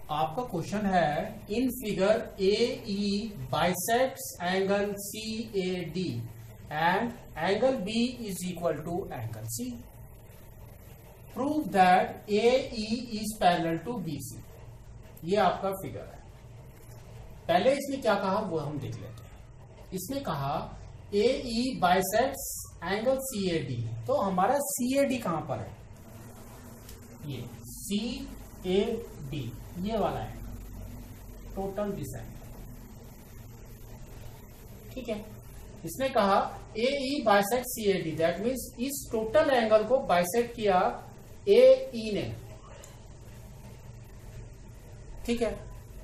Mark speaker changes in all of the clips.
Speaker 1: आपका क्वेश्चन है in figure AE bisects angle CAD and angle B is equal to angle C। Prove that AE is parallel to BC। ये आपका figure है। पहले इसने क्या कहा वो हम देख लेते हैं। इसने कहा AE बाइसेक्ट्स एंगल CAD। तो हमारा CAD कहां पर है? ये CAD ये वाला है टोटल दिस एंगल। ठीक है। इसने कहा AE bisect CAD, that means इस टोटल एंगल को बाइसेक्ट किया AE ने। ठीक है।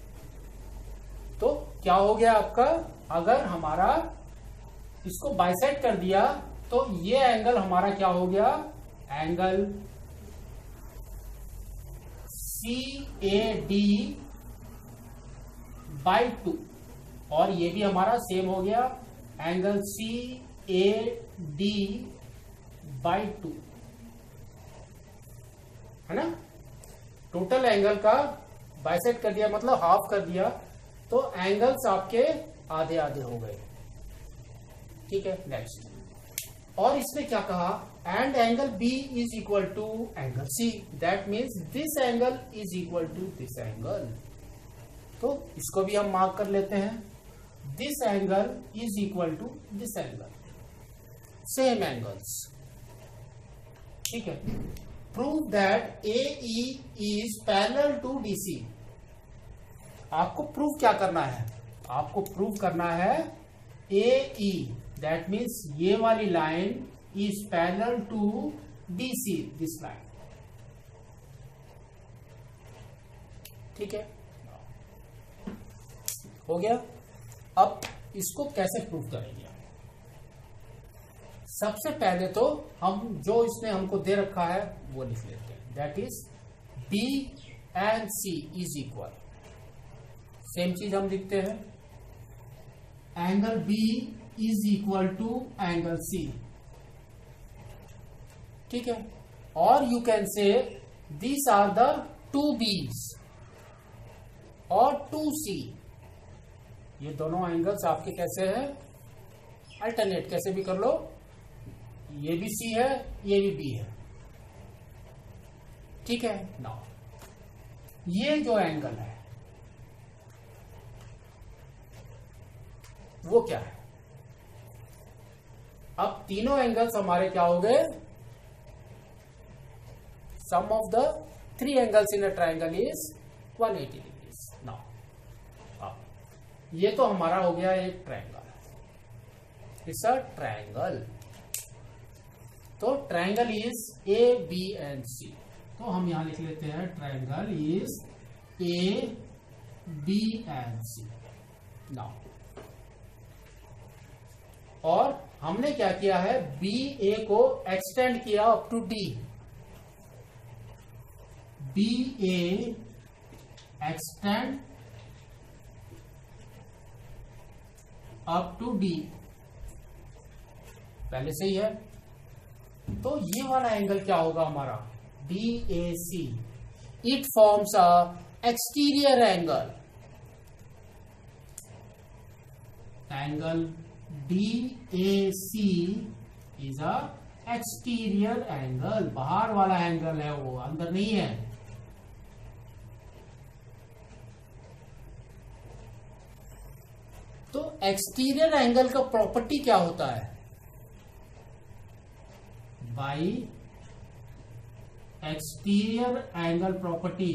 Speaker 1: तो क्या हो गया आपका, अगर हमारा इसको बाइसेक्ट कर दिया तो ये एंगल हमारा क्या हो गया, एंगल CAD बाई 2, और ये भी हमारा सेम हो गया एंगल CAD बाई 2, है ना। टोटल एंगल का बाइसेक्ट कर दिया मतलब हाफ कर दिया, तो एंगल्स आपके आधे आधे हो गए। ठीक है। नेक्स्ट, और इसने क्या कहा, and angle B is equal to angle C, that means this angle is equal to this angle. तो इसको भी हम मार्क कर लेते हैं, this angle is equal to this angle, same angles. ठीक है। Prove that AE is parallel to BC। आपको प्रूव क्या करना है, आपको प्रूव करना है AE, दैट मीन्स ये वाली line is parallel to BC, this line. ठीक है, हो गया। अब इसको कैसे प्रूव करेंगे? सबसे पहले तो हम जो इसने हमको दे रखा है वो लिख लेते हैं, that is B and C is equal. Same चीज हम लिखते हैं, angle B is equal to angle C। ठीक है। और you can say these are the two B's और टू C। ये दोनों एंगल्स आपके कैसे हैं, अल्टरनेट कैसे भी कर लो, ये भी C है ये भी B है। ठीक है। नाउ ये जो एंगल है वो क्या है, अब तीनों एंगल्स हमारे क्या हो गए, sum of the three angles in a triangle is 180 degrees. Now ये तो हमारा हो गया एक ट्राइंगल, इट्स अ ट्राइंगल। तो triangle is AB and C। तो हम यहां लिख लेते हैं triangle is AB and C। Now और हमने क्या किया है, BA को एक्सटेंड किया up to D, BA extend up to D, पहले से ही है। तो ये वाला एंगल क्या होगा हमारा, DAC। It forms a exterior angle, angle DAC is a exterior angle, बाहर वाला एंगल है वो, अंदर नहीं है। तो एक्सटीरियर एंगल का प्रॉपर्टी क्या होता है, by exterior angle property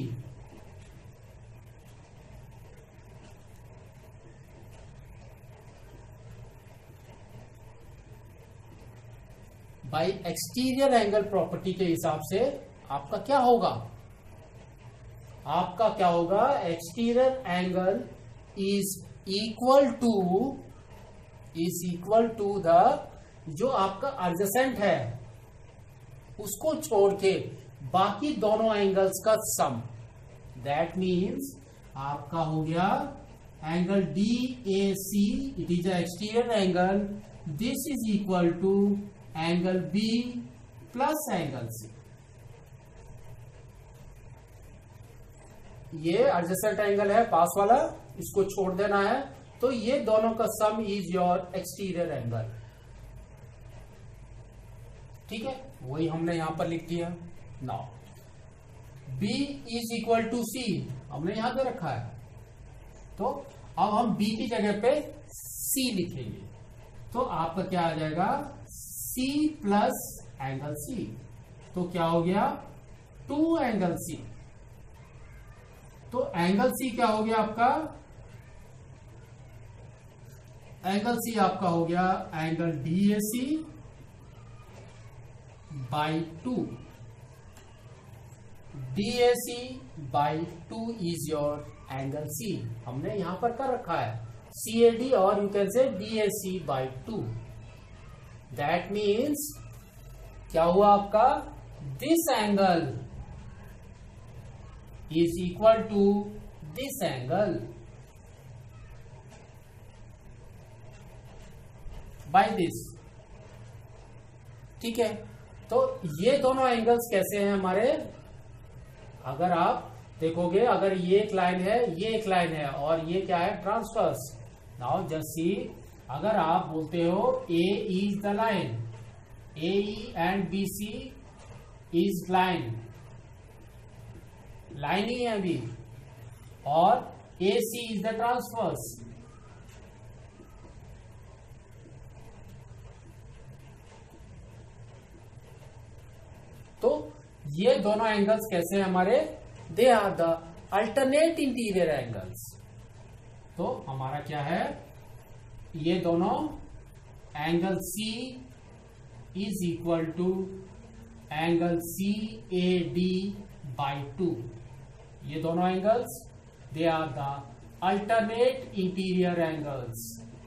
Speaker 1: by exterior angle property के हिसाब से आपका क्या होगा, आपका क्या होगा, exterior angle is equal to the, जो आपका एडजेसेंट है उसको छोड़ के बाकी दोनों एंगल्स का सम, दैट मीन्स आपका हो गया angle DAC, it is a exterior angle, this is equal to angle B plus angle C। ये एडजेसेंट एंगल है पास वाला, इसको छोड़ देना है, तो ये दोनों का sum is your exterior angle. ठीक है, वही हमने यहां पर लिख दिया। Now B is equal to C हमने यहां पे रखा है, तो अब हम B की जगह पे C लिखेंगे, तो आपका क्या आ जाएगा C प्लस एंगल C, तो क्या हो गया 2 एंगल C। तो एंगल C क्या हो गया आपका, एंगल C आपका हो गया angle DAC by 2, DAC by 2 is your angle C। हमने यहां पर कर रखा है CAD और you can say DAC by 2। That means क्या हुआ आपका, this angle is equal to this angle by this। ठीक है, तो ये दोनों एंगल्स कैसे हैं हमारे, अगर आप देखोगे, अगर ये एक लाइन है, ये एक लाइन है, और ये क्या है ट्रांसवर्स। नाउ जस्ट सी, अगर आप बोलते हो A is the line, AE and BC is line, line ही है अभी, और AC इज द ट्रांसवर्स। तो ये दोनों एंगल्स कैसे हैं हमारे, they are the alternate interior angles. तो हमारा क्या है, ये दोनों angle C is equal to angle CAD by 2। ये दोनों angles they are the alternate interior angles.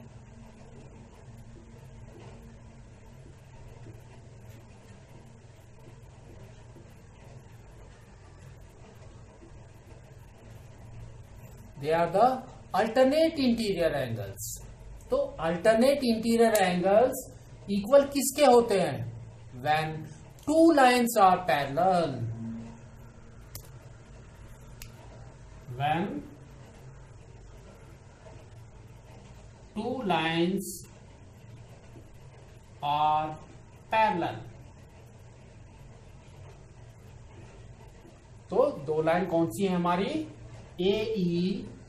Speaker 1: They are the alternate interior angles. तो अल्टरनेट इंटीरियर एंगल्स इक्वल किसके होते हैं, when 2 lines are parallel, when 2 lines are parallel। तो 2 line कौन सी है हमारी, AE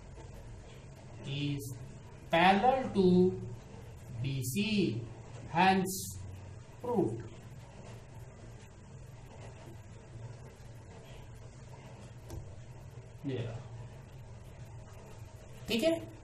Speaker 1: is parallel to BC, hence proved। ठीक है।